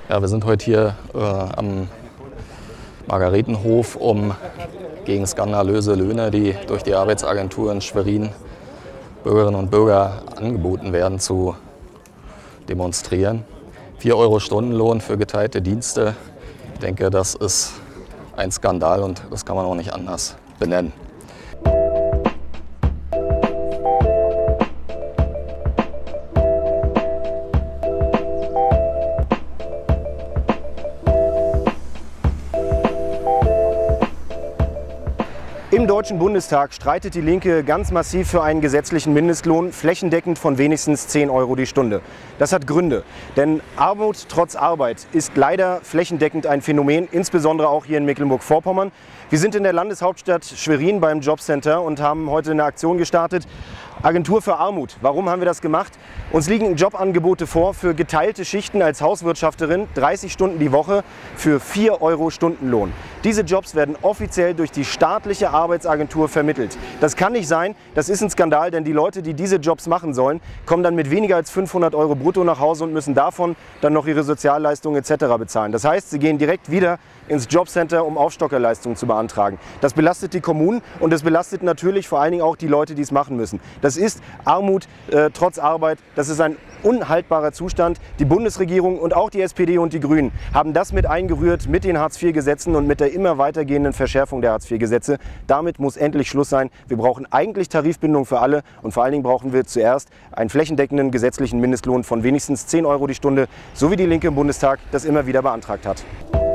Ja, wir sind heute hier am Margaretenhof, um gegen skandalöse Löhne, die durch die Arbeitsagentur in Schwerin Bürgerinnen und Bürger angeboten werden, zu demonstrieren. 4 Euro Stundenlohn für geteilte Dienste. Ich denke, das ist ein Skandal und das kann man auch nicht anders benennen. Im Deutschen Bundestag streitet die Linke ganz massiv für einen gesetzlichen Mindestlohn, flächendeckend von wenigstens 10 Euro die Stunde. Das hat Gründe, denn Armut trotz Arbeit ist leider flächendeckend ein Phänomen, insbesondere auch hier in Mecklenburg-Vorpommern. Wir sind in der Landeshauptstadt Schwerin beim Jobcenter und haben heute eine Aktion gestartet. Agentur für Armut. Warum haben wir das gemacht? Uns liegen Jobangebote vor für geteilte Schichten als Hauswirtschafterin, 30 Stunden die Woche für 4 Euro Stundenlohn. Diese Jobs werden offiziell durch die staatliche Arbeitsagentur vermittelt. Das kann nicht sein, das ist ein Skandal, denn die Leute, die diese Jobs machen sollen, kommen dann mit weniger als 500 Euro brutto nach Hause und müssen davon dann noch ihre Sozialleistungen etc. bezahlen. Das heißt, sie gehen direkt wieder ins Jobcenter, um Aufstockerleistungen zu beantragen. Das belastet die Kommunen und das belastet natürlich vor allen Dingen auch die Leute, die es machen müssen. Das ist Armut trotz Arbeit, das ist ein unhaltbarer Zustand. Die Bundesregierung und auch die SPD und die Grünen haben das mit eingerührt mit den Hartz-IV-Gesetzen und mit der immer weitergehenden Verschärfung der Hartz-IV-Gesetze. Damit muss endlich Schluss sein. Wir brauchen eigentlich Tarifbindung für alle und vor allen Dingen brauchen wir zuerst einen flächendeckenden gesetzlichen Mindestlohn von wenigstens 10 Euro die Stunde, so wie die Linke im Bundestag das immer wieder beantragt hat.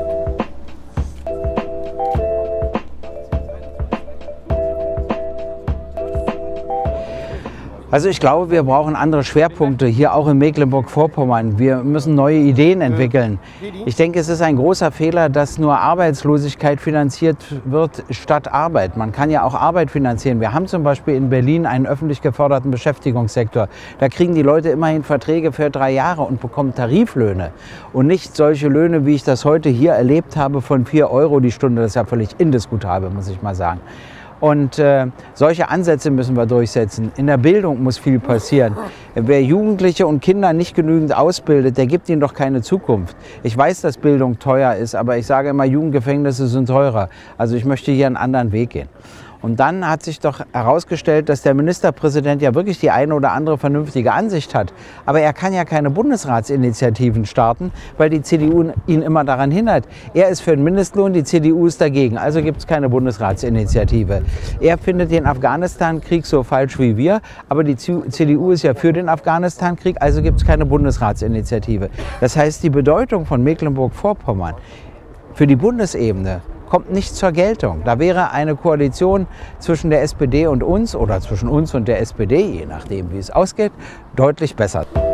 Also ich glaube, wir brauchen andere Schwerpunkte, hier auch in Mecklenburg-Vorpommern. Wir müssen neue Ideen entwickeln. Ich denke, es ist ein großer Fehler, dass nur Arbeitslosigkeit finanziert wird statt Arbeit. Man kann ja auch Arbeit finanzieren. Wir haben zum Beispiel in Berlin einen öffentlich geförderten Beschäftigungssektor. Da kriegen die Leute immerhin Verträge für 3 Jahre und bekommen Tariflöhne. Und nicht solche Löhne, wie ich das heute hier erlebt habe, von 4 Euro die Stunde. Das ist ja völlig indiskutabel, muss ich mal sagen. Und solche Ansätze müssen wir durchsetzen. In der Bildung muss viel passieren. Wer Jugendliche und Kinder nicht genügend ausbildet, der gibt ihnen doch keine Zukunft. Ich weiß, dass Bildung teuer ist, aber ich sage immer, Jugendgefängnisse sind teurer. Also ich möchte hier einen anderen Weg gehen. Und dann hat sich doch herausgestellt, dass der Ministerpräsident ja wirklich die eine oder andere vernünftige Ansicht hat. Aber er kann ja keine Bundesratsinitiativen starten, weil die CDU ihn immer daran hindert. Er ist für den Mindestlohn, die CDU ist dagegen. Also gibt es keine Bundesratsinitiative. Er findet den Afghanistan-Krieg so falsch wie wir, aber die CDU ist ja für den Afghanistan-Krieg, also gibt es keine Bundesratsinitiative. Das heißt, die Bedeutung von Mecklenburg-Vorpommern für die Bundesebene kommt nicht zur Geltung. Da wäre eine Koalition zwischen der SPD und uns oder zwischen uns und der SPD, je nachdem wie es ausgeht, deutlich besser.